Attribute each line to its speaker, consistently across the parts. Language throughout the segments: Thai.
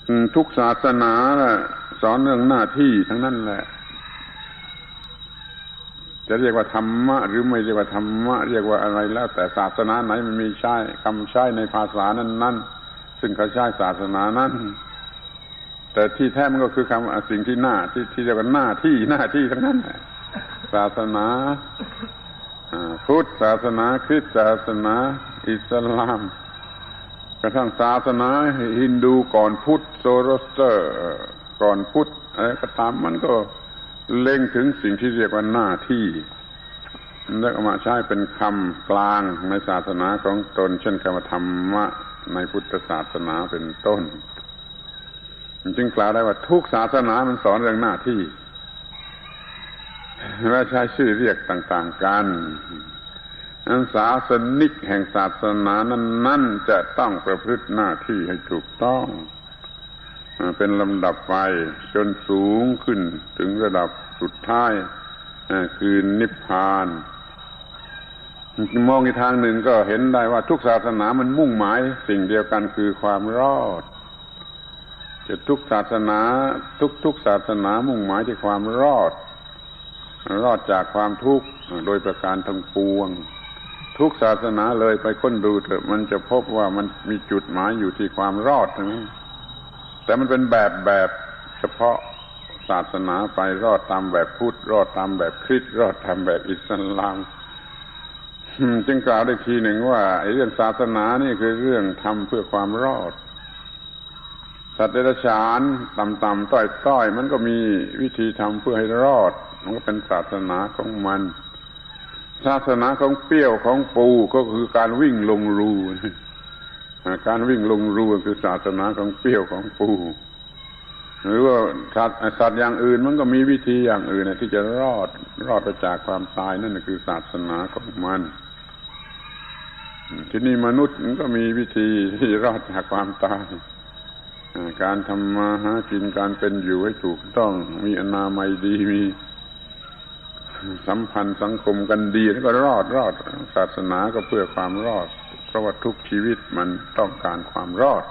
Speaker 1: ทุกศาสนาสอนเรื่องหน้าที่ทั้งนั้นแหละจะเรียกว่าธรรมะหรือไม่เรียกว่าธรรมะเรียกว่าอะไรแล้วแต่ศาสนาไหนมันมีใช้คำใช้ในภาษานั้นๆซึ่งเขาใช้ศาสนานั้นแต่ที่แท้มันก็คือคำสิ่งที่ที่เรียกว่าหน้าที่ทั้งนั้นศาสนาพุทธศาสนาคริสต์ศาสนาอิสลามกระทั่งศาสนาฮินดูก่อนพุทธโซโรสเตอร์ก่อนพุทธอะไรก็ตามมันก็เล็งถึงสิ่งที่เรียกว่าหน้าที่แล้วเอามาใช้เป็นคำกลางในศาสนาของตนเช่นคำว่าธรรมะในพุทธศาสนาเป็นต้นจึงกล่าวได้ว่าทุกศาสนามันสอนเรื่องหน้าที่และใช้ชื่อเรียกต่างๆกันศาสนิกแห่งศาสนานั้นๆจะต้องประพฤติหน้าที่ให้ถูกต้องเป็นลำดับไปจนสูงขึ้นถึงระดับสุดท้ายคือนิพพานมองอีกทางหนึ่งก็เห็นได้ว่าทุกศาสนามันมุ่งหมายสิ่งเดียวกันคือความรอดจะทุกศาสนาทุกศาสนามุ่งหมายที่ความรอดจากความทุกข์โดยประการทั้งปวงทุกศาสนาเลยไปค้นดูเถอะมันจะพบว่ามันมีจุดหมายอยู่ที่ความรอดทั้งนั้นแต่มันเป็นแบบเฉพาะศาสนาไปรอดตามแบบพุทธรอดตามแบบคริสต์รอดตามแบบอิสลามจึงกล่าวได้ทีหนึ่งว่าไอ้เรื่องศาสนานี่คือเรื่องทำเพื่อความรอดสัตว์เดรัจฉานต่ำๆต้อยๆมันก็มีวิธีทำเพื่อให้รอดมันก็เป็นศาสนาของมันศาสนาของเปรี้ยวของปูก็คือการวิ่งลงรูการวิ่งลงรูคือศาสนาของเปรี้ยวของปูหรือว่าสัตว์อย่างอื่นมันก็มีวิธีอย่างอื่นที่จะรอดไปจากความตายนั่นคือศาสนาของมันที่นี่มนุษย์มันก็มีวิธีที่รอดจากความตายการทำมาหากินการเป็นอยู่ให้ถูกต้องมีอนามัยดีมีสัมพันธ์สังคมกันดีแล้วก็รอดศาสนาก็เพื่อความรอดเพราะว่าทุกชีวิตมันต้องการความรอด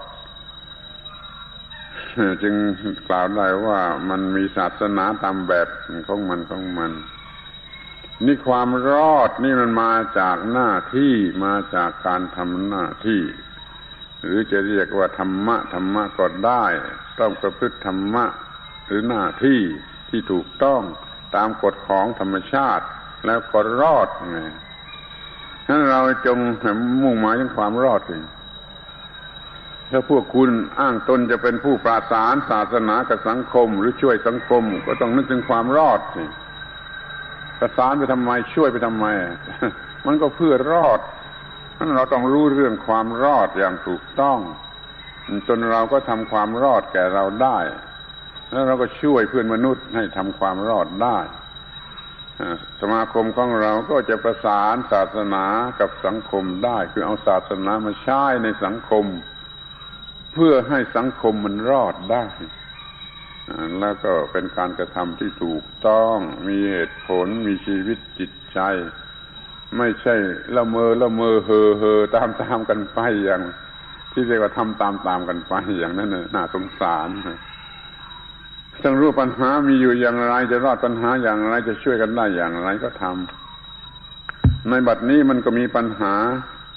Speaker 1: จึงกล่าวได้ว่ามันมีศาสนาตามแบบของมันนี่ความรอดนี่มันมาจากหน้าที่มาจากการทำหน้าที่หรือจะเรียกว่าธรรมะก็ได้ต้องประพฤติธรรมะหรือหน้าที่ที่ถูกต้องตามกฎของธรรมชาติแล้วก็รอดไงฉะนั้นเราจงมุ่งหมายถึงความรอดสิถ้าพวกคุณอ้างตนจะเป็นผู้ประสานศาสนากับสังคมหรือช่วยสังคมก็ต้องนึกถึงความรอดสิประสานไปทำไมช่วยไปทำไมมันก็เพื่อรอดนั้นเราต้องรู้เรื่องความรอดอย่างถูกต้องจนเราก็ทำความรอดแก่เราได้แล้วเราก็ช่วยเพื่อนมนุษย์ให้ทำความรอดได้สมาคมของเราก็จะประสานศาสนากับสังคมได้คือเอาศาสนามาใช้ในสังคมเพื่อให้สังคมมันรอดได้แล้วก็เป็นการกระทำที่ถูกต้องมีเหตุผลมีชีวิตจิตใจไม่ใช่ละเมอเฮอตามกันไปอย่างที่เรียกว่าทำตามกันไปอย่างนั้นน่าสงสารต้องรู้ปัญหามีอยู่อย่างไรจะรอดปัญหาอย่างไรจะช่วยกันได้อย่างไรก็ทำในบัดนี้มันก็มีปัญหา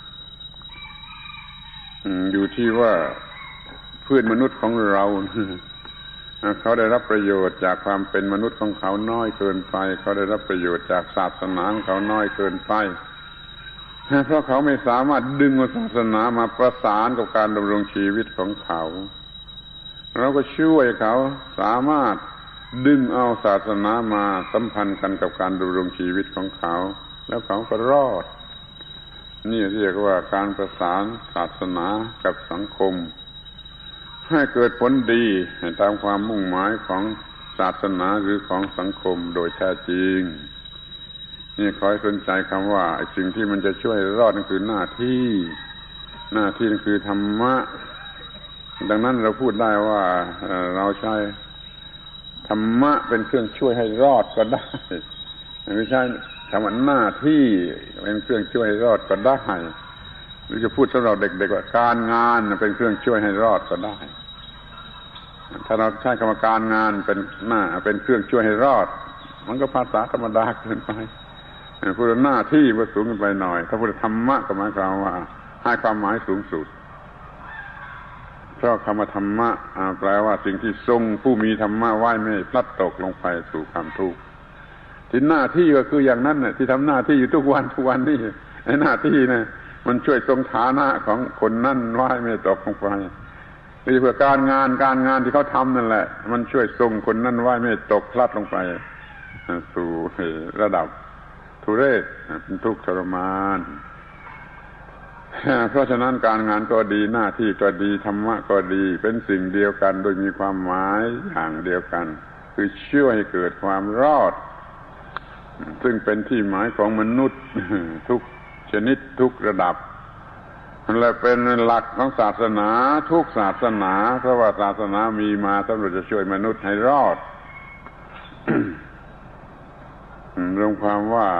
Speaker 1: อยู่ที่ว่าเพื่อนมนุษย์ของเราเขาได้รับประโยชน์จากความเป็นมนุษย์ของเขาน้อยเกินไปเขาได้รับประโยชน์จากศาสนาของเขาน้อยเกินไปเพราะเขาไม่สามารถดึงศาสนามาประสานกับการดำรงชีวิตของเขาเราก็ช่วยเขาสามารถดึงเอาศาสนามาสัมพันธ์กันกับการดำรงชีวิตของเขาแล้วเขาก็รอดนี่เรียกว่าการประสานศาสนากับสังคมให้เกิดผลดีตามความมุ่งหมายของศาสนาหรือของสังคมโดยแท้จริงนี่ขอให้สนใจคำว่าสิ่งที่มันจะช่วยรอดนั่นคือหน้าที่นั่นคือธรรมะดังนั้นเราพูดได้ว่าเราใช้ธรรมะเป็นเครื่องช่วยให้รอดก็ได้ไม่ใช่คำว่าหน้าที่เป็นเครื่องช่วยให้รอดก็ได้หรือจะพูดสำหรับเด็กๆว่าการงานเป็นเครื่องช่วยให้รอดก็ได้ถ้าเราใช้คำว่าการงานเป็นเครื่องช่วยให้รอดมันก็ภาษาธรรมดาเกินไปพูดหน้าที่ว่าสูงขึ้นไปหน่อยถ้าพูดธรรมะก็หมายความว่าให้ความหมายสูงสุดเพราะคำว่าธรรมะแปลว่าสิ่งที่ทรงผู้มีธรรมะไว้ไม่พลัดตกลงไปสู่ความทุกข์ที่หน้าที่ก็คืออย่างนั้นน่ะที่ทำหน้าที่อยู่ทุกวันนี่ไอ้หน้าที่นะมันช่วยทรงฐานะของคนนั่นไว้ไม่ตกลงไปนี่เพื่อการงานที่เขาทำนั่นแหละมันช่วยทรงคนนั่นไว้ไม่ตกพลัดลงไปสู่ระดับทุเรศเป็นทุกข์ทรมานเพราะฉะนั้นการงานก็ดีหน้าที่ก็ดีธรรมะก็ดีเป็นสิ่งเดียวกันโดยมีความหมายอย่างเดียวกันคือช่วยให้เกิดความรอดซึ่งเป็นที่หมายของมนุษย์ทุกชนิดทุกระดับและเป็นหลักของศาสนาทุกศาสนาเพราะว่าศาสนามีมาสำหรับจะช่วยมนุษย์ให้รอด รวมความว่า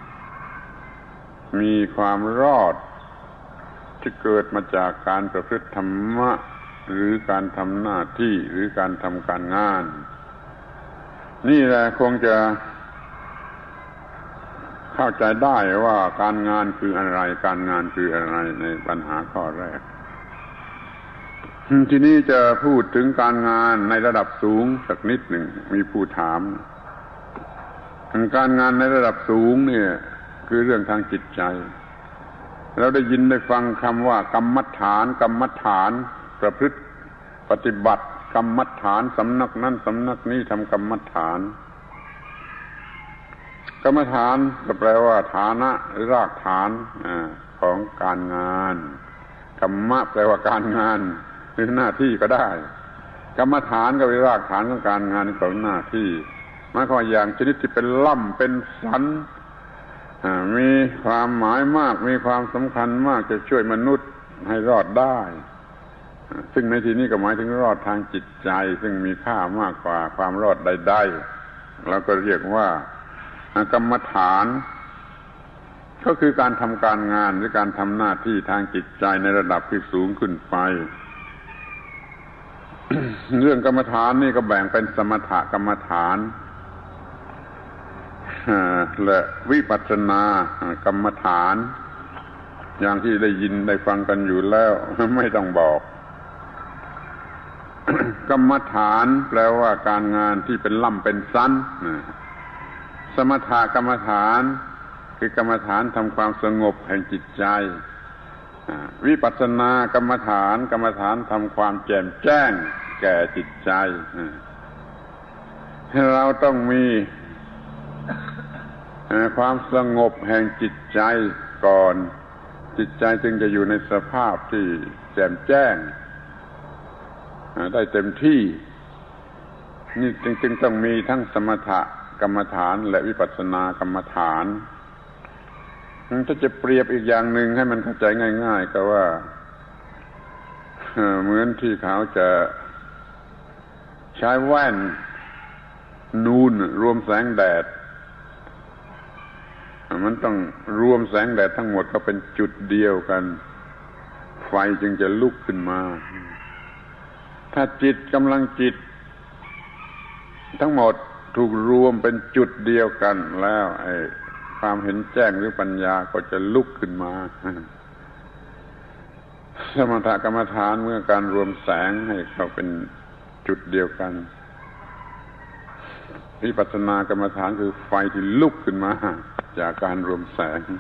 Speaker 1: มีความรอดที่เกิดมาจากการประพฤติธรรมะหรือการทำหน้าที่หรือการทำการงานนี่แหละคงจะเข้าใจได้ว่าการงานคืออะไรการงานคืออะไรในปัญหาข้อแรกทีนี้จะพูดถึงการงานในระดับสูงสักนิดหนึ่งมีผู้ถามการงานในระดับสูงเนี่ยคือเรื่องทางจิตใจเราได้ยินได้ฟังคำว่ากรรมฐานประพฤติปฏิบัติกรรมฐานสำนักนั้นสำนักนี้ทำกรรมฐานกรรมฐานก็แปลว่าฐานะหรือรากฐานของการงานกรรมะแปลว่าการงานหรือหน้าที่ก็ได้กรรมฐานก็เป็นรากฐานของการงานของหน้าที่หมายความอย่างชนิดที่เป็นล่ำเป็นสันมีความหมายมากมีความสำคัญมากจะช่วยมนุษย์ให้รอดได้ซึ่งในที่นี้ก็หมายถึงรอดทางจิตใจซึ่งมีค่ามากกว่าความรอดใดๆแล้วก็เรียกว่ากรรมฐานก็คือการทำการงานหรือการทำหน้าที่ทางจิตใจในระดับที่สูงขึ้นไป เรื่องกรรมฐานนี่ก็แบ่งเป็นสมถกรรมฐานและวิปัสสนากรรมฐานอย่างที่ได้ยินได้ฟังกันอยู่แล้วไม่ต้องบอก กรรมฐานแปลว่าการงานที่เป็นล่ำเป็นสันสมถกรรมฐานคือกรรมฐานทำความสงบแห่งจิตใจวิปัสสนากรรมฐานทำความแจ่มแจ้งแก่จิตใจเราต้องมีความสงบแห่งจิตใจก่อนจิตใจจึงจะอยู่ในสภาพที่แจ่มแจ้งได้เต็มที่นี่จึงต้องมีทั้งสมถกรรมฐานและวิปัสสนากรรมฐานถ้าจะเปรียบอีกอย่างหนึ่งให้มันเข้าใจง่ายๆก็ว่าเหมือนที่เขาจะใช้แว่นนูนรวมแสงแดดมันต้องรวมแสงแดดทั้งหมดก็เป็นจุดเดียวกันไฟจึงจะลุกขึ้นมาถ้ากำลังจิตทั้งหมดถูกรวมเป็นจุดเดียวกันแล้วไอ้ความเห็นแจ้งหรือปัญญาก็จะลุกขึ้นมาสมถกรรมฐานเมื่อการรวมแสงให้เขาเป็นจุดเดียวกันวิปัสสนากรรมฐานคือไฟที่ลุกขึ้นมาจากการรวมแสง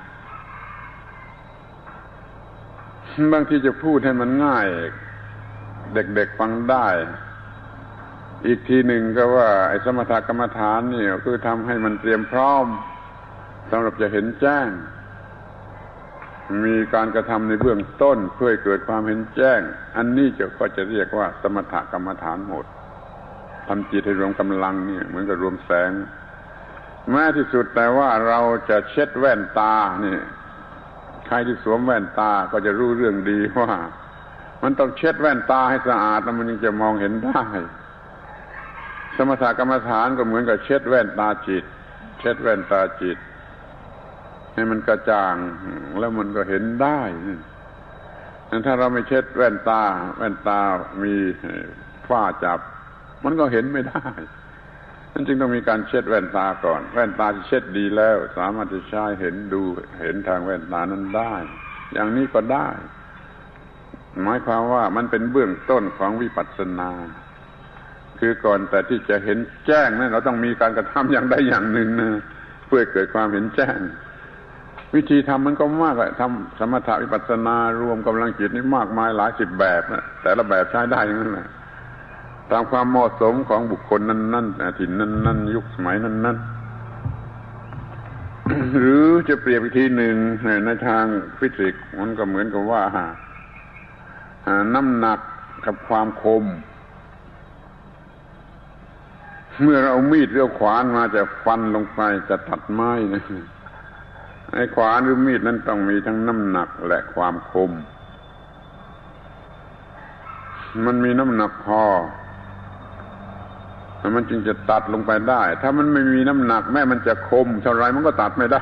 Speaker 1: บางทีจะพูดให้มันง่ายเด็กๆฟังได้อีกทีหนึ่งก็ว่าไอ้สมถกรรมฐานนี่คือทำให้มันเตรียมพร้อมสำหรับจะเห็นแจ้งมีการกระทำในเบื้องต้นเพื่อให้เกิดความเห็นแจ้งอันนี้ก็จะเรียกว่าสมถกรรมฐานหมดทำจิตให้รวมกำลังนี่เหมือนกับรวมแสงแม้ที่สุดแต่ว่าเราจะเช็ดแว่นตานี่ใครที่สวมแว่นตาก็จะรู้เรื่องดีว่ามันต้องเช็ดแว่นตาให้สะอาดแล้วมันจึงจะมองเห็นได้สมถกรรมฐานก็เหมือนกับเช็ดแว่นตาจิตเช็ดแว่นตาจิตให้มันกระจ่างแล้วมันก็เห็นได้ถ้าเราไม่เช็ดแว่นตามีฝ้าจับมันก็เห็นไม่ได้นั่นจึงต้องมีการเช็ดแว่นตาก่อนแว่นตาที่เช็ดดีแล้วสามารถจะใช้เห็นดูเห็นทางแว่นตานั้นได้อย่างนี้ก็ได้หมายความว่ามันเป็นเบื้องต้นของวิปัสสนาคือก่อนแต่ที่จะเห็นแจ้งนั้นเราต้องมีการกระทำอย่างใดอย่างหนึ่งนะเพื่อเกิดความเห็นแจ้งวิธีทำมันก็มากเลยทำสมถะวิปัสสนารวมกำลังจิตนี่มากมายหลายสิบแบบนะแต่ละแบบใช้ได้อย่างนั้นแหละตามความเหมาะสมของบุคคลนั้นๆถิ่นนั้นๆยุคสมัยนั้นๆ หรือจะเปรียบอีกทีหนึ่งในทางฟิสิกส์มันก็เหมือนกับว่าน้ำหนักกับความคมเมื่อเราเอามีดหรือเอาขวานมาจะฟันลงไปจะตัดไม้นะไอ้ขวานหรือมีดนั้นต้องมีทั้งน้ำหนักและความคมมันมีน้ำหนักพอมันจึงจะตัดลงไปได้ถ้ามันไม่มีน้ำหนักแม้มันจะคมเท่าไรมันก็ตัดไม่ได้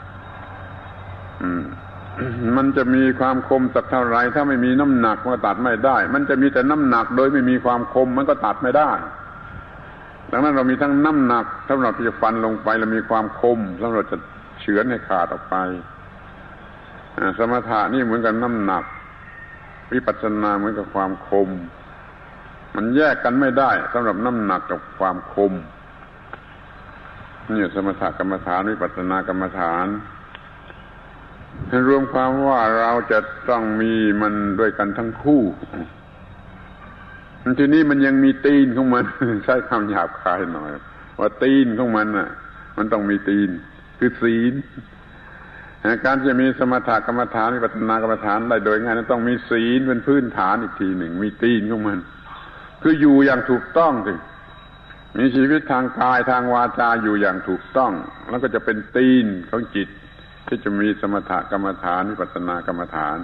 Speaker 1: มันจะมีความคมสักเท่าไรถ้าไม่มีน้ำหนักมันก็ตัดไม่ได้มันจะมีแต่น้ำหนักโดยไม่มีความคมมันก็ตัดไม่ได้ดังนั้นเรามีทั้งน้ำหนักสำหรับที่จะฟันลงไปและมีความคมสำหรับจะเฉือนให้ขาดออกไปสมถะนี่เหมือนกับน้ำหนักวิปัสสนาเหมือนกับความคมมันแยกกันไม่ได้สำหรับน้ำหนักกับความคมนี่สมถะกรรมฐานวิปัสสนากรรมฐานรวมความว่าเราจะต้องมีมันด้วยกันทั้งคู่ทีนี้มันยังมีตีนของมันใช้คำหยาบคายหน่อยว่าตีนของมันน่ะมันต้องมีตีนคือศีลการจะมีสมถะกรรมฐานวิปัสสนากรรมฐานได้โดยง่ายนั้นต้องมีศีลเป็นพื้นฐานอีกทีหนึ่งมีตีนของมันคืออยู่อย่างถูกต้องถึงมีชีวิตทางกายทางวาจาอยู่อย่างถูกต้องแล้วก็จะเป็นตีนของจิตที่จะมีสมถะกรรมฐานวิปัสสนากรรมฐาน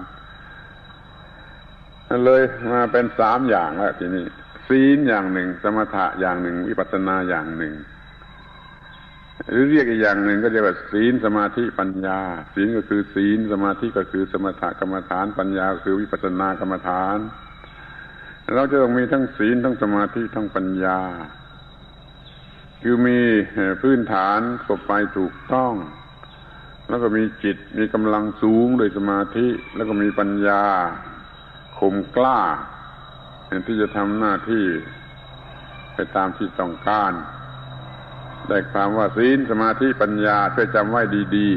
Speaker 1: เลยมาเป็น3อย่างแล้วทีนี้ศีลอย่างหนึ่งสมถะอย่างหนึ่งวิปัสสนาอย่างหนึ่งหรือเรียกอีกอย่างหนึ่งก็เรียกว่าศีลสมาธิปัญญาศีลก็คือศีลสมาธิก็คือสมถะกรรมฐานปัญญาก็คือวิปัสสนากรรมฐานเราจะต้องมีทั้งศีลทั้งสมาธิทั้งปัญญาคือมีพื้นฐานก็ไปถูกต้องแล้วก็มีจิตมีกำลังสูงโดยสมาธิแล้วก็มีปัญญาคมกล้าที่จะทำหน้าที่ไปตามที่ต้องการได้ความว่าศีลสมาธิปัญญาช่วยจำไว้ดี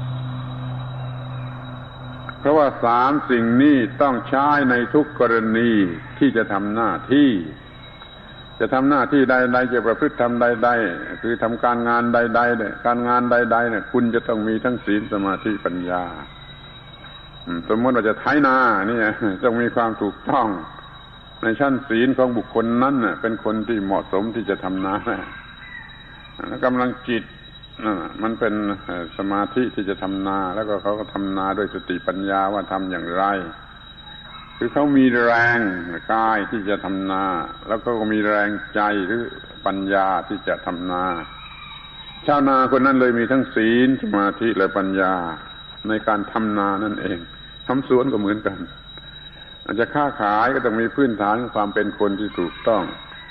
Speaker 1: ๆเพราะว่า3สิ่งนี้ต้องใช้ในทุกกรณีที่จะทำหน้าที่จะทำหน้าที่ใดๆจะประพฤติทำใดๆคือทำการงานใดๆเนี่ยการงานใดๆเนี่ยคุณจะต้องมีทั้งศีลสมาธิปัญญาสมมติว่าจะไถนานี่ต้องมีความถูกต้องในชั้นศีลของบุคคลนั้นน่ะเป็นคนที่เหมาะสมที่จะทำนาแล้วกำลังจิตมันเป็นสมาธิที่จะทำนาแล้วก็เขาก็ทำนาด้วยสติปัญญาว่าทำอย่างไรคือเขามีแรงกายที่จะทำนาแล้วก็มีแรงใจหรือปัญญาที่จะทำนาชาวนาคนนั้นเลยมีทั้งศีลสมาธิและปัญญาในการทำนานั่นเองทำสวนก็เหมือนกันอาจจะค้าขายก็ต้องมีพื้นฐานความเป็นคนที่ถูกต้อง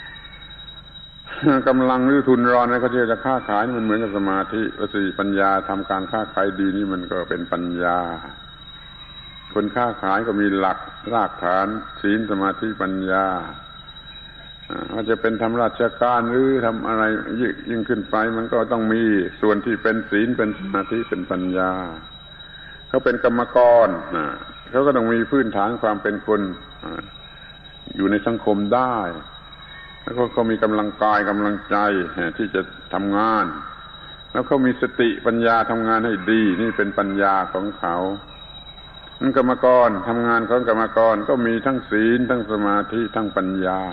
Speaker 1: กำลังหรือทุนรอนนะเขาจะค้าขายมันเหมือนกับสมาธิและสติปัญญาทำการค้าขายดีนี่มันก็เป็นปัญญาคนค้าขายก็มีหลักรากฐานศีลสมาธิปัญญาว่าจะเป็นทำราชการหรือทำอะไรยิ่งขึ้นไปมันก็ต้องมีส่วนที่เป็นศีลเป็นสมาธิเป็นปัญญาเขาเป็นกรรมกรเขาก็ต้องมีพื้นฐานความเป็นคนอยู่ในสังคมได้แล้วก็มีกำลังกายกำลังใจที่จะทำงานแล้วเขามีสติปัญญาทำงานให้ดีนี่เป็นปัญญาของเขากรรมกรทำงานของกรรมกรก็มีทั้งศีลทั้งสมาธิทั้งปัญญา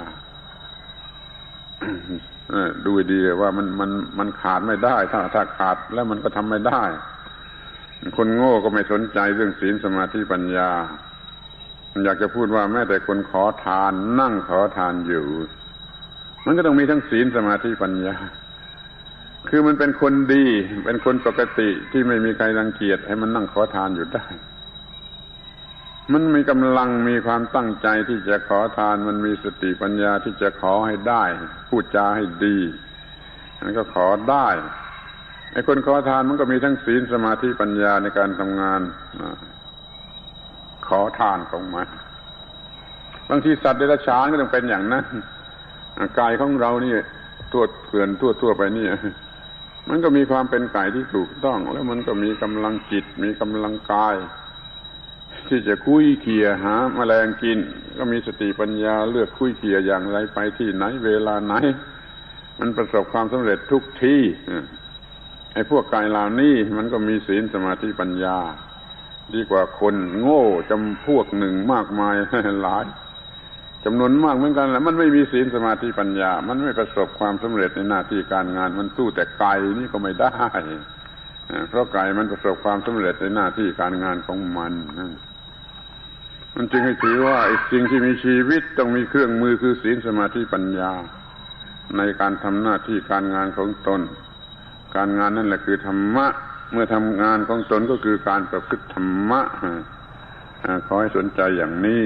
Speaker 1: ดูดีว่ามันขาดไม่ได้ถ้าขาดแล้วมันก็ทำไม่ได้คนโง่ก็ไม่สนใจเรื่องศีลสมาธิปัญญาอยากจะพูดว่าแม้แต่คนขอทานนั่งขอทานอยู่มันก็ต้องมีทั้งศีลสมาธิปัญญาคือมันเป็นคนดีเป็นคนปกติที่ไม่มีใครรังเกียจให้มันนั่งขอทานอยู่ได้มันมีกำลังมีความตั้งใจที่จะขอทานมันมีสติปัญญาที่จะขอให้ได้พูดจาให้ดีมันก็ขอได้ไอ้คนขอทานมันก็มีทั้งศีลสมาธิปัญญาในการทำงานขอทานของมันบางทีสัตว์เดรัจฉานก็ต้องเป็นอย่างนั้นกายของเรานี่ทั่วเกลื่อนทั่วไปนี่มันก็มีความเป็นกายที่ถูกต้องแล้วมันก็มีกำลังจิตมีกำลังกายที่จะคุยเขี่ยหาแมลงกินก็มีสติปัญญาเลือกคุยเขี่ยอย่างไรไปที่ไหนเวลาไหนมันประสบความสำเร็จทุกที่ไอ้พวกกายเหล่านี้มันก็มีศีลสมาธิปัญญาดีกว่าคนโง่จำพวกหนึ่งมากมายหลายจำนวนมากเหมือนกันแหละมันไม่มีศีลสมาธิปัญญามันไม่ประสบความสำเร็จในหน้าที่การงานมันสู้แต่ไก่นี่ก็ไม่ได้เพราะไก่มันประสบความสำเร็จในหน้าที่การงานของมันมันจึงให้ถือว่าไอ้สิ่งที่มีชีวิตต้องมีเครื่องมือคือศีลสมาธิปัญญาในการทำหน้าที่การงานของตนการงานนั่นแหละคือธรรมะเมื่อทำงานของตนก็คือการประพฤติธรรมะขอให้สนใจอย่างนี้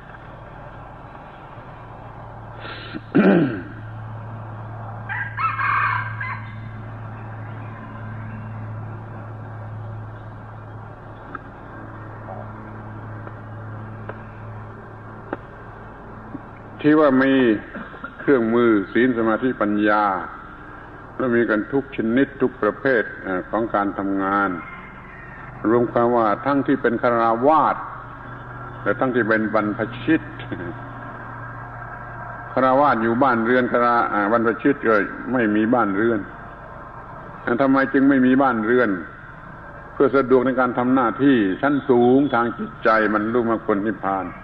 Speaker 1: ที่ว่ามีเครื่องมือศีลสมาธิปัญญาแล้วมีกันทุกชนิดทุกประเภทของการทำงานรวมความว่าทั้งที่เป็นฆราวาสและทั้งที่เป็นบรรพชิตฆราวาสอยู่บ้านเรือนบรรพชิตก็ไม่มีบ้านเรือนทำไมจึงไม่มีบ้านเรือนเพื่อสะดวกในการทำหน้าที่ชั้นสูงทางจิตใจบรรลุมรรคผลนิพพาน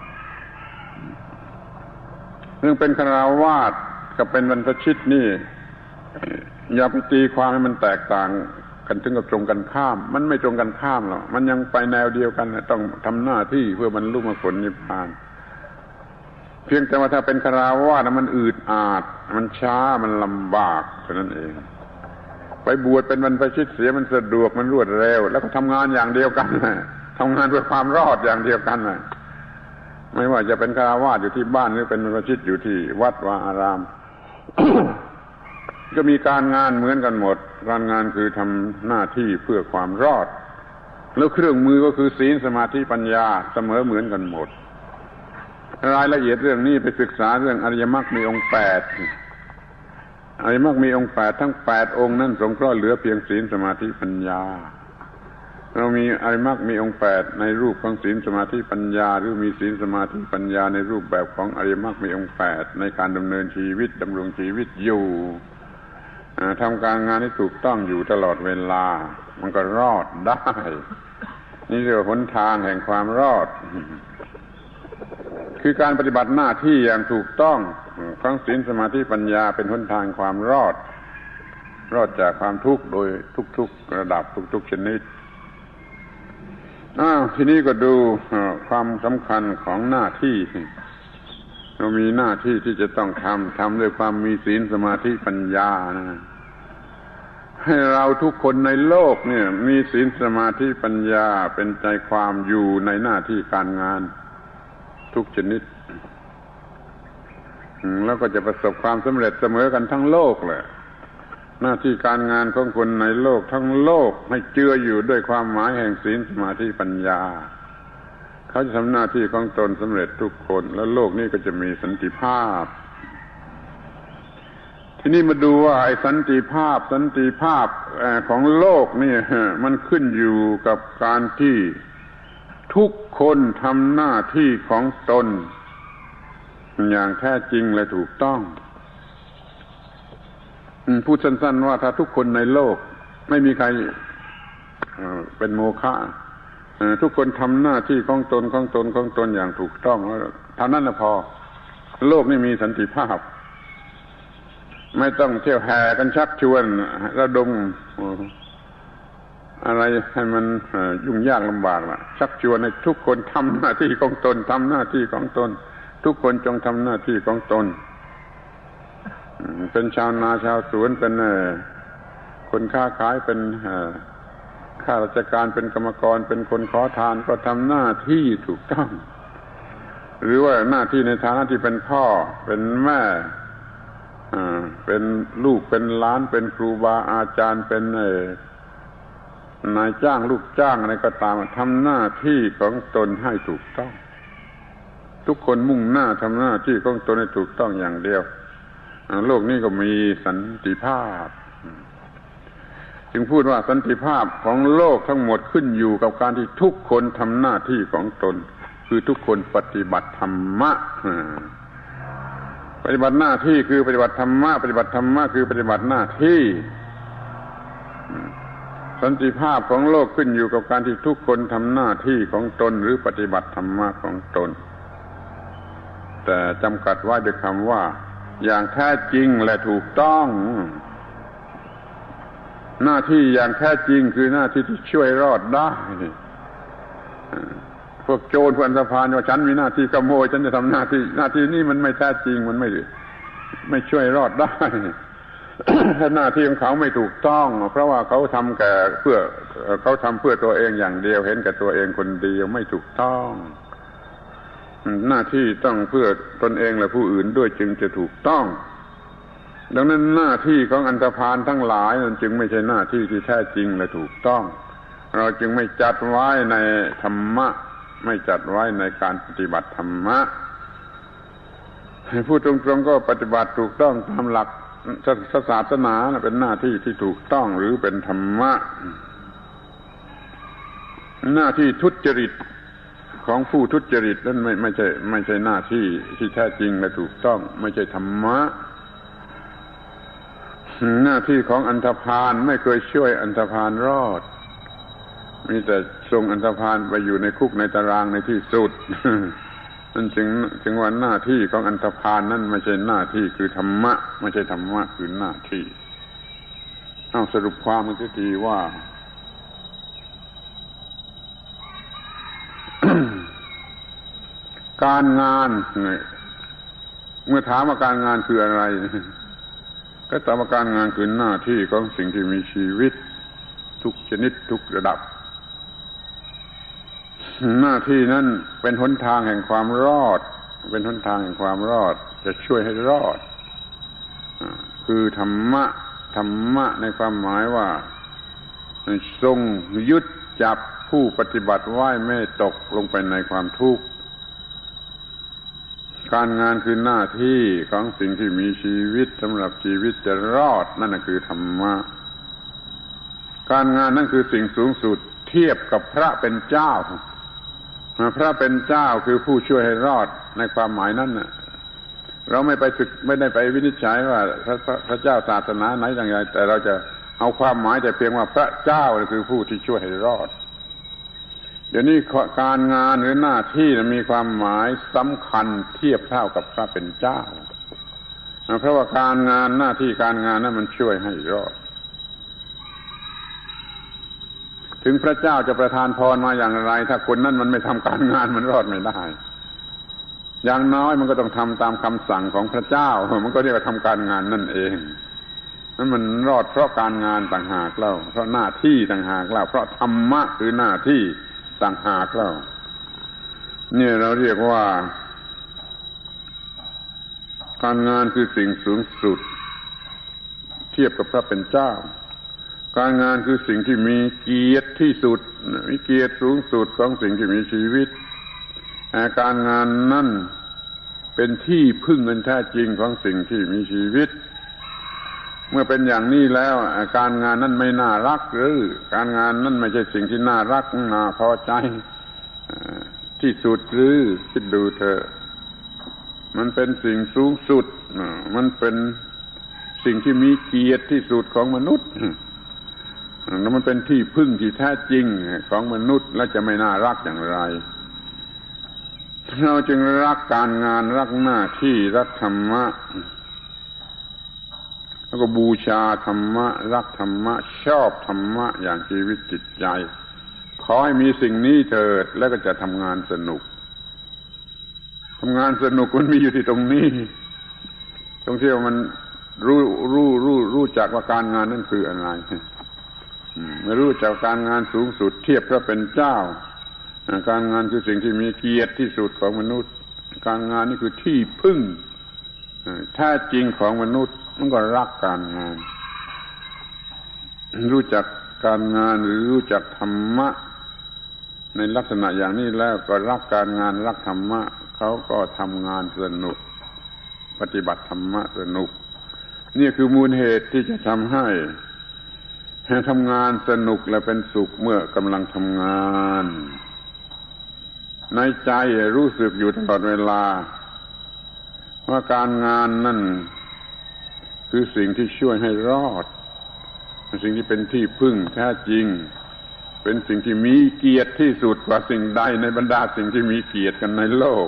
Speaker 1: เรื่องเป็นฆราวาสกับเป็นบรรพชิตนี่อย่าไปตีความให้มันแตกต่างกันถึงกับตรงกันข้ามมันไม่ตรงกันข้ามหรอกมันยังไปแนวเดียวกันต้องทำหน้าที่เพื่อบรรลุมรรคผลนิพพานเพียงแต่ว่าถ้าเป็นฆราวาสมันอืดอาดมันช้ามันลำบากเท่านั้นเองไปบวชเป็นบรรพชิตเสียมันสะดวกมันรวดเร็วแล้วก็ทำงานอย่างเดียวกันทำงานเพื่อความรอดอย่างเดียวกันไม่ว่าจะเป็นฆราวาสอยู่ที่บ้านหรือเป็นบรรพชิตอยู่ที่วัดวาอาราม ก็มีการงานเหมือนกันหมดการงานคือทำหน้าที่เพื่อความรอดแล้วเครื่องมือก็คือศีลสมาธิปัญญาเสมอเหมือนกันหมดรายละเอียดเรื่องนี้ไปศึกษาเรื่องอริยมรรคมีองค์8อริยมรรคมีองค์8ทั้ง8องค์นั้นสงเคราะห์เหลือเพียงศีลสมาธิปัญญาเรามีอริยมรรคมีองค์8ในรูปของศีลสมาธิปัญญาหรือมีศีลสมาธิปัญญาในรูปแบบของอริยมรรคมีองค์8ในการดำเนินชีวิตดำรงชีวิตอยู่ทำการงานที่ถูกต้องอยู่ตลอดเวลามันก็รอดได้นี่เรียกว่าหนทางแห่งความรอดคือการปฏิบัติหน้าที่อย่างถูกต้องของศีลสมาธิปัญญาเป็นหนทางความรอดจากความทุกข์โดยทุกๆระดับทุกๆชนิดทีนี้ก็ดูความสำคัญของหน้าที่เรามีหน้าที่ที่จะต้องทำด้วยความมีศีลสมาธิปัญญานะให้เราทุกคนในโลกเนี่ยมีศีลสมาธิปัญญาเป็นใจความอยู่ในหน้าที่การงานทุกชนิดแล้วก็จะประสบความสำเร็จเสมอกันทั้งโลกแหละหน้าที่การงานของคนในโลกทั้งโลกให้เจืออยู่ด้วยความหมายแห่งศีลสมาธิปัญญาเขาจะทำหน้าที่ของตนสำเร็จทุกคนแล้วโลกนี้ก็จะมีสันติภาพทีนี้มาดูว่าไอ้สันติภาพของโลกนี่มันขึ้นอยู่กับการที่ทุกคนทำหน้าที่ของตนอย่างแท้จริงและถูกต้องพูดสั้นๆว่าถ้าทุกคนในโลกไม่มีใครเป็นโมฆะทุกคนทำหน้าที่ของตนอย่างถูกต้องแล้วเท่านั้นแหละพอโลกนี่มีสันติภาพไม่ต้องเที่ยวแห่กันชักชวนระดมอะไรให้มันยุ่งยากลำบากล่ะชักชวนให้ทุกคนทำหน้าที่ของตนทุกคนจงทำหน้าที่ของตนเป็นชาวนาชาวสวนเป็นคนค้าขายเป็นข้าราชการเป็นกรรมกรเป็นคนขอทานก็ทำหน้าที่ถูกต้องหรือว่าหน้าที่ในฐานะที่เป็นพ่อเป็นแม่เป็นลูกเป็นหลานเป็นครูบาอาจารย์เป็นนายจ้างลูกจ้างอะไรก็ตามทำหน้าที่ของตนให้ถูกต้องทุกคนมุ่งหน้าทำหน้าที่ของตนให้ถูกต้องอย่างเดียวโลกนี้ก็มีสันติภาพจึงพูดว่าสันติภาพของโลกทั้งหมดขึ้นอยู่กับการที่ทุกคนทำหน้าที่ของตนคือทุกคนปฏิบัติธรรมะปฏิบัติหน้าที่คือปฏิบัติธรรมะปฏิบัติธรรมะคือปฏิบัติหน้าที่สันติภาพของโลกขึ้นอยู่กับการที่ทุกคนทำหน้าที่ของตนหรือปฏิบัติธรรมะของตนแต่จำกัดไว้ด้วยคำว่าอย่างแท้จริงและถูกต้องหน้าที่อย่างแท้จริงคือหน้าที่ที่ช่วยรอดได้พวกโจรพวกอันธพาลว่าฉันมีหน้าที่ขโมยฉันจะทำหน้าที่นี้มันไม่แท้จริงมันไม่ช่วยรอดได้ ถ้าหน้าที่ของเขาไม่ถูกต้องเพราะว่าเขาทำเพื่อตัวเองอย่างเดียวเห็นแก่ตัวเองคนเดียวไม่ถูกต้องหน้าที่ต้องเพื่อตนเองและผู้อื่นด้วยจึงจะถูกต้องดังนั้นหน้าที่ของอันธพาลทั้งหลายนั้นจึงไม่ใช่หน้าที่ที่แท้จริงและถูกต้องเราจึงไม่จัดไว้ในธรรมะไม่จัดไว้ในการปฏิบัติธรรมะพูดตรงๆก็ปฏิบัติถูกต้องตามหลักศาสนาเป็นหน้าที่ที่ถูกต้องหรือเป็นธรรมะหน้าที่ทุจริตของผู้ทุจริตนั้นไม่ใช่หน้าที่ที่แท้จริงและถูกต้องไม่ใช่ธรรมะหน้าที่ของอันธพาลไม่เคยช่วยอันธพาลรอดมีแต่ส่งอันธพาลไปอยู่ในคุกในตารางในที่สุด นั่นจึงว่าหน้าที่ของอันธพาลนั้นไม่ใช่หน้าที่คือธรรมะไม่ใช่ธรรมะคือหน้าที่สรุปความมันก็ทีว่า การงานเมื่อถามว่าการงานคืออะไรก็ตามว่าการงานคือหน้าที่ของสิ่งที่มีชีวิตทุกชนิดทุกระดับหน้าที่นั้นเป็นหนทางแห่งความรอดเป็นหนทางแห่งความรอดจะช่วยให้รอดคือธรรมะในความหมายว่าทรงยึดจับผู้ปฏิบัติไว้ไม่ตกลงไปในความทุกข์การงานคือหน้าที่ของสิ่งที่มีชีวิตสำหรับชีวิตจะรอดนั่นคือธรรมะการงานนั่นคือสิ่งสูงสุดเทียบกับพระเป็นเจ้าพระเป็นเจ้าคือผู้ช่วยให้รอดในความหมายนั้นเราไม่ได้ไปวินิจฉัยว่าพระเจ้าศาสนาไหนอย่างไรแต่เราจะเอาความหมายแต่เพียงว่าพระเจ้าคือผู้ที่ช่วยให้รอดเดี๋ยวนี้การงานหรือหน้าที่มีความหมายสำคัญเทียบเท่ากับพระเป็นเจ้าเพราะว่าการงานหน้าที่การงานนั้นมันช่วยให้รอดถึงพระเจ้าจะประทานพรมาอย่างไรถ้าคนนั้นมันไม่ทำการงานมันรอดไม่ได้อย่างน้อยมันก็ต้องทำตามคำสั่งของพระเจ้ามันก็เรียกว่าทำการงานนั่นเองนั้นมันรอดเพราะการงานต่างหากเล่าเพราะหน้าที่ต่างหากเล่าเพราะธรรมะคือหน้าที่ต่างหากเล่าเนี่ยเราเรียกว่าการงานคือสิ่งสูงสุดเทียบกับพระเป็นเจ้าการงานคือสิ่งที่มีเกียรติที่สุดมีเกียรติสูงสุดของสิ่งที่มีชีวิตการงานนั่นเป็นที่พึ่งอันแท้จริงของสิ่งที่มีชีวิตเมื่อเป็นอย่างนี้แล้วการงานนั้นไม่น่ารักหรือการงานนั้นไม่ใช่สิ่งที่น่ารักน่าพอใจที่สุดหรือคิดดูเถอะมันเป็นสิ่งสูงสุดมันเป็นสิ่งที่มีเกียรติที่สุดของมนุษย์แล้วมันเป็นที่พึ่งที่แท้จริงของมนุษย์และจะไม่น่ารักอย่างไรเราจึงรักการงานรักหน้าที่รักธรรมะแล้วก็บูชาธรรมะรักธรรมะชอบธรรมะอย่างชีวิตจิตใจขอให้มีสิ่งนี้เถิดแล้วก็จะทำงานสนุกมันมีอยู่ที่ตรงนี้ตรงที่ว่ามันรู้จักว่าการงานนั่นคืออะไรไม่รู้จักการงานสูงสุดเทียบพระเป็นเจ้าการงานคือสิ่งที่มีเกียรติที่สุดของมนุษย์การงานนี่คือที่พึ่งแท้จริงของมนุษย์มันก็รักการงานรู้จักการงานหรือรู้จักธรรมะในลักษณะอย่างนี้แล้วก็รักการงานรักธรรมะเขาก็ทำงานสนุกปฏิบัติธรรมะสนุกนี่คือมูลเหตุที่จะทำให้ทำงานสนุกและเป็นสุขเมื่อกำลังทำงานในใจรู้สึกอยู่ตลอดเวลาว่าการงานนั่นคือสิ่งที่ช่วยให้รอดเป็นสิ่งที่เป็นที่พึ่งแท้จริงเป็นสิ่งที่มีเกียรติที่สุดกว่าสิ่งใดในบรรดาสิ่งที่มีเกียรติกันในโลก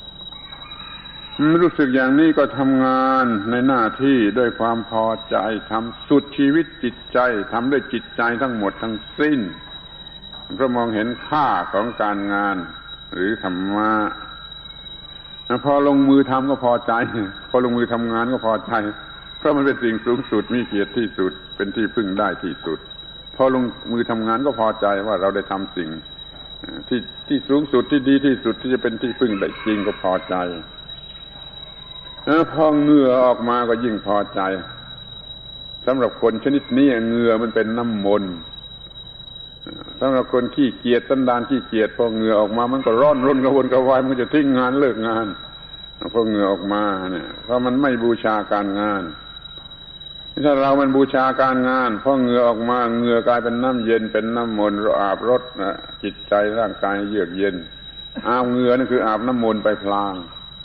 Speaker 1: รู้สึกอย่างนี้ก็ทำงานในหน้าที่ด้วยความพอใจทำสุดชีวิตจิตใจทำด้วยจิตใจทั้งหมดทั้งสิ้นเพราะมองเห็นค่าของการงานหรือธรรมะพอลงมือทำก็พอใจพอลงมือทำงานก็พอใจเพราะมันเป็นสิ่งสูงสุดมีเกียรติที่สุดเป็นที่พึ่งได้ที่สุดพอลงมือทำงานก็พอใจว่าเราได้ทำสิ่งที่สูงสุดที่ดีที่สุดที่จะเป็นที่พึ่งได้จริงก็พอใจพอเหงื่อออกมาก็ยิ่งพอใจสำหรับคนชนิดนี้เหงื่อมันเป็นน้ำมนต์สำหรับคนขี้เกียจสันดานขี้เกียจพอเหงื่อออกมามันก็ร้อนรนกระวนกระวายมันจะทิ้งงานเลิกงานพอเหงื่อออกมาเนี่ยเพราะมันไม่บูชาการงานถ้าเรามันบูชาการงานพอเหงื่อออกมาเหงื่อกลายเป็นน้ำเย็นเป็นน้ำมนต์อาบรดจิตใจร่างกายเยือกเย็นอาบเหงื่อนั่นคืออาบน้ำมนต์ไปพลาง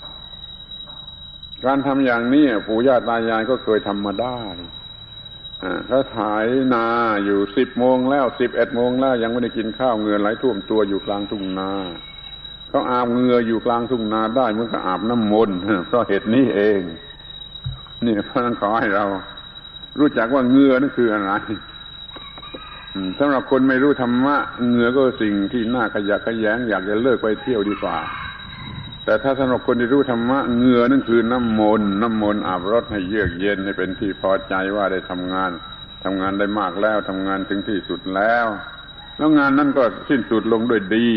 Speaker 1: การทำอย่างนี้ปู่ย่าตายายก็เคยทำมาได้เขาถ่ายนาอยู่10 โมงแล้ว11 โมงแล้วยังไม่ได้กินข้าวเหงื่อไหลท่วมตัวอยู่กลางทุ่งนาเขาอาบเหงื่ออยู่กลางทุ่งนาได้เหมือนกับอาบน้ำมนต์เพราะเหตุนี้เองนี่เพราะนั้นขอให้เรารู้จักว่าเหงื่อนั่นคืออะไรสำหรับคนไม่รู้ธรรมะเหงื่อก็สิ่งที่น่าขยะแขยงอยากจะเลิกไปเที่ยวดีกว่าแต่ถ้าสำหรับคนที่รู้ธรรมะเหงื่อนั่นคือน้ำมนต์อาบรดให้เยือกเย็นให้เป็นที่พอใจว่าได้ทำงานได้มากแล้วทำงานถึงที่สุดแล้วงานนั้นก็สิ้นสุดลงด้วยดี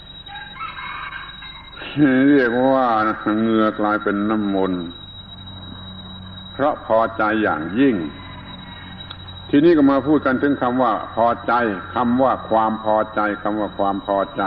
Speaker 1: เรียกว่าเหงื่อกลายเป็นน้ำมนต์เพราะพอใจอย่างยิ่งทีนี้ก็มาพูดกันถึงคำว่าพอใจคำว่าความพอใจคำว่าความพอใจ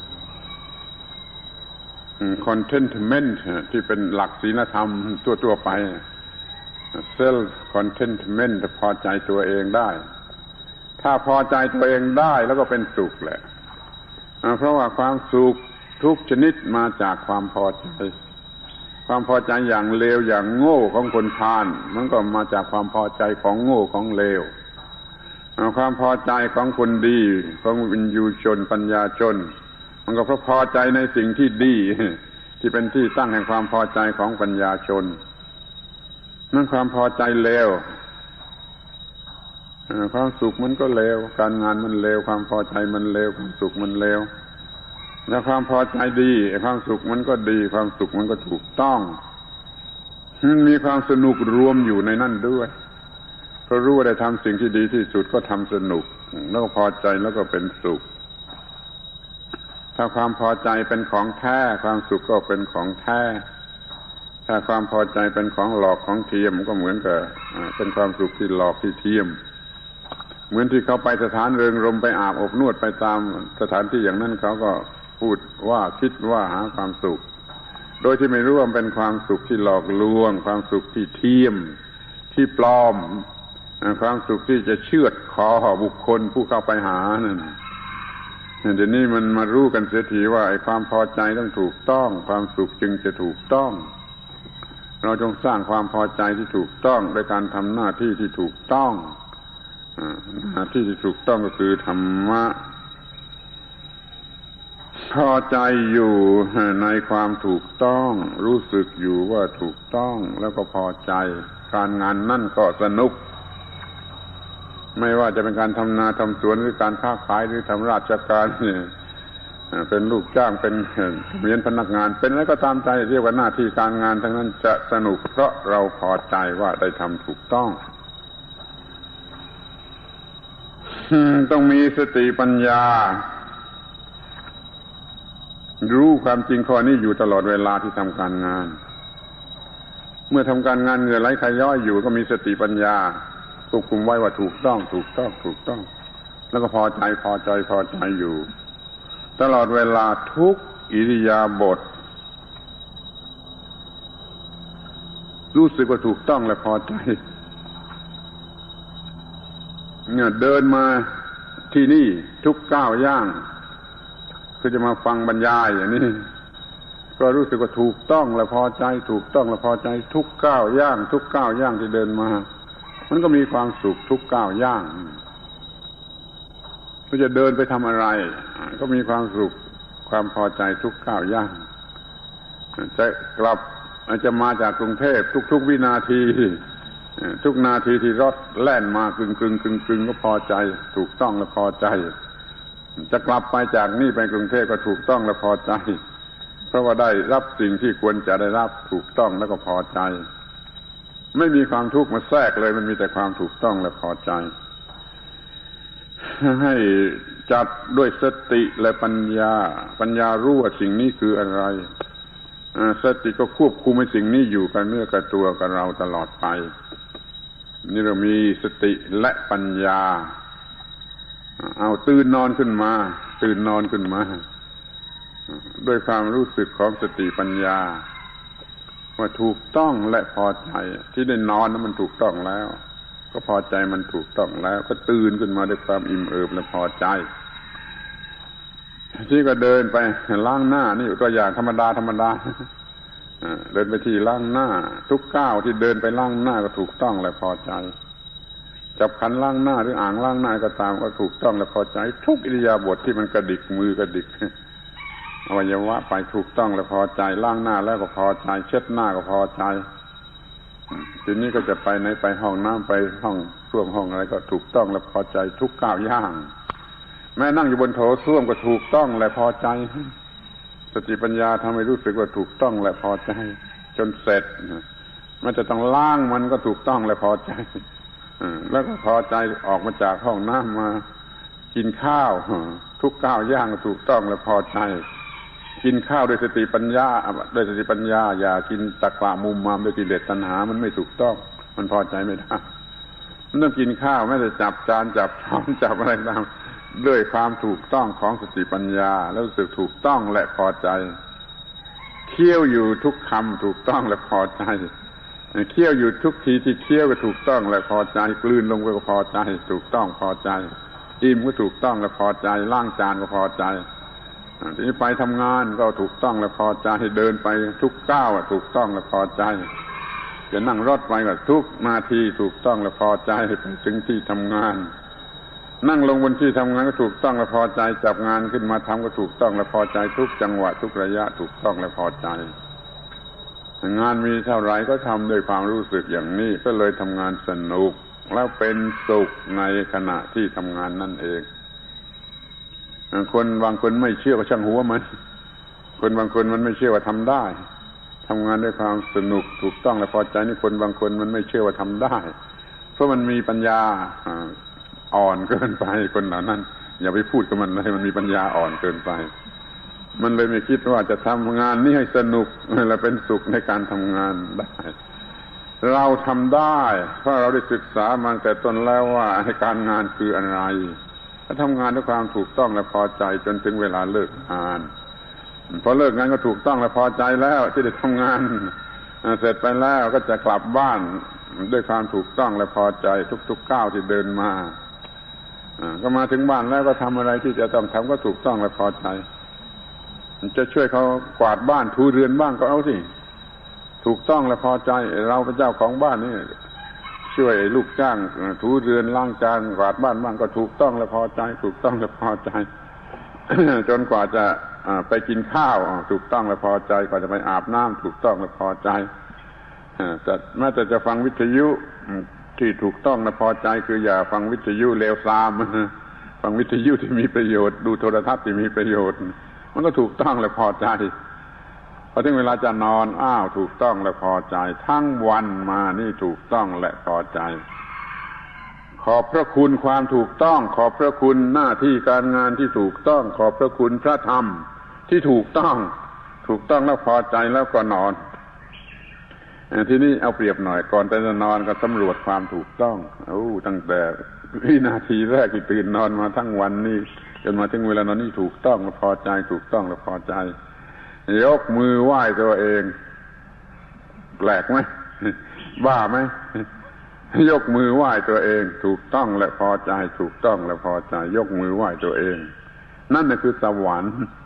Speaker 1: contentment ที่เป็นหลักศีลธรรมทั่วๆไป self contentment พอใจตัวเองได้ถ้าพอใจตัวเองได้แล้วก็เป็นสุขแหละเพราะว่าความสุขทุกชนิดมาจากความพอใจความพอใจอย่างเลวอย่างโง่ของคนพาลมันก็มาจากความพอใจของโง่ของเลวความพอใจของคนดีของวิญญูชนปัญญาชนมันก็เพราะพอใจในสิ่งที่ดีที่เป็นที่ตั้งแห่งความพอใจของปัญญาชนนั่นความพอใจเลวความสุขมันก็เลวการงานมันเลวความพอใจมันเลวความสุขมันเลวแล้วความพอใจดีความสุขมันก็ดีความสุขมันก็ถูกต้องมันมีความสนุกรวมอยู่ในนั่นด้วยเพราะรู้ว่าได้ทำสิ่งที่ดีที่สุดก็ทำสนุกแล้วก็พอใจแล้วก็เป็นสุขถ้าความพอใจเป็นของแท้ความสุขก็เป็นของแท้ถ้าความพอใจเป็นของหลอกของเทียมก็เหมือนกับเป็นความสุขที่หลอกที่เทียมเหมือนที่เขาไปสถานเริงรมย์ไปอาบอบนวดไปตามสถานที่อย่างนั้นเขาก็พูดว่าคิดว่าหาความสุขโดยที่ไม่รู้ว่าเป็นความสุขที่หลอกลวงความสุขที่เทียมที่ปลอมความสุขที่จะเชือดคอบุคคลผู้เข้าไปหานั่นเดี๋ยวนี้มันมารู้กันเสียทีว่าไอ้ความพอใจต้องถูกต้องความสุขจึงจะถูกต้องเราจงสร้างความพอใจที่ถูกต้องโดยการทำหน้าที่ที่ถูกต้องหน้าที่ที่ถูกต้องก็คือธรรมะพอใจอยู่ในความถูกต้องรู้สึกอยู่ว่าถูกต้องแล้วก็พอใจการงานนั่นก็สนุกไม่ว่าจะเป็นการทำนาทำสวนหรือการค้าขายหรือทำราชการเนี่ยเป็นลูกจ้างเป็นเมียนพนักงานเป็นอะไรก็ตามใจเรียกว่าหน้าที่การงานทั้งนั้นจะสนุกเพราะเราพอใจว่าได้ทำถูกต้องต้องมีสติปัญญารู้ความจริงข้อนี้อยู่ตลอดเวลาที่ทำการงานเมื่อทำการงานเหงื่อไหลใครย้อยอยู่ก็มีสติปัญญาควบคุมไว้ว่าถูกต้องแล้วก็พอใจอยู่ตลอดเวลาทุกอิริยาบถรู้สึกว่าถูกต้องและพอใจเนี่ยเดินมาที่นี่ทุกก้าวย่างคือจะมาฟังบรรยายอย่างนี้ก็รู้สึกว่าถูกต้องและพอใจทุกก้าวย่างที่เดินมามันก็มีความสุขทุกก้าวย่างก็จะเดินไปทำอะไรก็มีความสุขความพอใจทุกก้าวย่างจะกลับจะมาจากกรุงเทพทุกวินาทีทุกนาทีที่รถแล่นมากึ่งก็พอใจถูกต้องและพอใจจะกลับไปจากนี่ไปกรุงเทพก็ถูกต้องและพอใจเพราะว่าได้รับสิ่งที่ควรจะได้รับถูกต้องแล้วก็พอใจไม่มีความทุกข์มาแทรกเลยมันมีแต่ความถูกต้องและพอใจให้จัดด้วยสติและปัญญารู้ว่าสิ่งนี้คืออะไรสติก็ควบคุมให้สิ่งนี้อยู่กับเนื้อกับตัวกับเราตลอดไปนี่เรามีสติและปัญญาเอาตื่นนอนขึ้นมาด้วยความรู้สึกของสติปัญญาว่าถูกต้องและพอใจที่ได้นอนนั้นมันถูกต้องแล้วก็พอใจมันถูกต้องแล้วก็ตื่นขึ้นมาด้วยความอิ่มเอิบและพอใจที่ก็เดินไปล้างหน้านี่ตัวอย่างธรรมดาเดินไปที่ล้างหน้าทุกก้าวที่เดินไปล้างหน้าก็ถูกต้องและพอใจจับขันล้างหน้าหรืออ่างล้างหน้าก็ตามก็ถูกต้องและพอใจทุกอิริยาบถที่มันกระดิกมือกระดิกอวัยวะไปถูกต้องและพอใจล้างหน้าแล้วก็พอใจเช็ดหน้าก็พอใจทีนี้ก็จะไปไหนไปห้องน้ำไปห้องส้วมห้องอะไรก็ถูกต้องและพอใจทุกก้าวย่างแม้นั่งอยู่บนโถส้วมก็ถูกต้องและพอใจสติปัญญาทำให้รู้สึกว่าถูกต้องและพอใจจนเสร็จมันจะต้องล้างมันก็ถูกต้องและพอใจแล้วก็พอใจออกมาจากห้องน้ำมากินข้าวทุกก้าวย่างก็ถูกต้องและพอใจกินข้าวด้วยสติปัญญาอย่ากินตะกละมุมมามด้วยกิเลสตัณหามันไม่ถูกต้องมันพอใจไม่ได้มันต้องกินข้าวไม่ได้จับจานจับช้อนจับอะไรตามด้วยความถูกต้องของสติปัญญาแล้วรู้สึกถูกต้องและพอใจเคี้ยวอยู่ทุกคำถูกต้องและพอใจเคี้ยวอยู่ทุกทีที่เคี้ยวก็ถูกต้องและพอใจกลืนลงไปก็พอใจถูกต้องพอใจอิ่มก็ถูกต้องและพอใจล้างจานก็พอใจทีนี้ไปทำงานก็ถูกต้องและพอใจเดินไปทุกก้าวถูกต้องและพอใจจะนั่งรถไปก็ทุกนาทีถูกต้องและพอใจไปถึงที่ทำงานนั่งลงบนที่ทำงานก็ถูกต้องและพอใจจับงานขึ้นมาทำก็ถูกต้องและพอใจทุกจังหวะทุกระยะถูกต้องและพอใจงานมีเท่าไหร่ก็ทำด้วยความรู้สึกอย่างนี้ก็เลยทำงานสนุกแล้วเป็นสุขในขณะที่ทำงานนั่นเองคนบางคนไม่เชื่อว่าช่างหัวมันคนบางคนมันไม่เชื่อว่าทำได้ทำงานด้วยความสนุกถูกต้องและพอใจนี่คนบางคนมันไม่เชื่อว่าทำได้เพราะมันมีปัญญาอ่อนเกินไปคนเหล่านั้นอย่าไปพูดกับมันเลยมันมีปัญญาอ่อนเกินไปมันเลยไม่คิดว่าจะทำงานนี้ให้สนุกและเป็นสุขในการทำงานได้เราทำได้เพราะเราได้ศึกษามาแต่ต้นแล้วว่าให้การงานคืออะไรถ้าทำงานด้วยความถูกต้องและพอใจจนถึงเวลาเลิกงานพอเลิกงานก็ถูกต้องและพอใจแล้วที่ได้ทำงานเสร็จไปแล้วก็จะกลับบ้านด้วยความถูกต้องและพอใจทุกๆก้าวที่เดินมาก็มาถึงบ้านแล้วก็ทำอะไรที่จะต้องทำก็ถูกต้องและพอใจจะช่วยเขากวาดบ้านถูเรือนบ้างก็เอาสิถูกต้องและพอใจเราเป็นเจ้าของบ้านนี่ช่วยลูกจ้างถูเรือนล้างจานกวาดบ้านบ้างก็ถูกต้องและพอใจถูกต้องและพอใจ จนกว่าจะไปกินข้าวถูกต้องและพอใจกว่าจะไปอาบน้ำถูกต้องและพอใจแต่แม้แต่จะฟังวิทยุที่ถูกต้องและพอใจคืออย่าฟังวิทยุเลวทรามฟังวิทยุที่มีประโยชน์ดูโทรทัศน์ที่มีประโยชน์มันก็ถูกต้องและพอใจพอถึงเวลาจะนอนถูกต้องและพอใจทั้งวันมานี่ถูกต้องและพอใจขอบพระคุณความถูกต้องขอบพระคุณหน้าที่การงานที่ถูกต้องขอบพระคุณพระธรรมที่ถูกต้องแล้วพอใจแล้วก็นอนทีนี้เอาเปรียบหน่อยก่อนจะนอนก็สำรวจความถูกต้องตั้งแต่วินาทีแรกที่ตื่นนอนมาทั้งวันนี้จนมาถึงเวลานอนนี่ถูกต้องแล้วพอใจถูกต้องแล้วพอใจยกมือไหว้ตัวเองแปลกไหมบ้าไหมยกมือไหว้ตัวเองถูกต้องและพอใจถูกต้องและพอใจยกมือไหว้ตัวเองนั่นน่ะคือสวรรค์